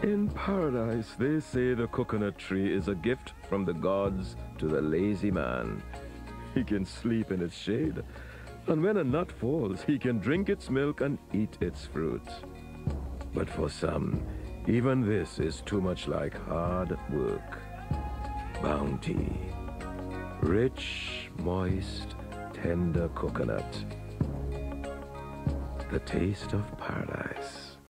In paradise, they say the coconut tree is a gift from the gods to the lazy man. He can sleep in its shade, and when a nut falls, he can drink its milk and eat its fruit. But for some, even this is too much like hard work. Bounty. Rich, moist, tender coconut. The taste of paradise.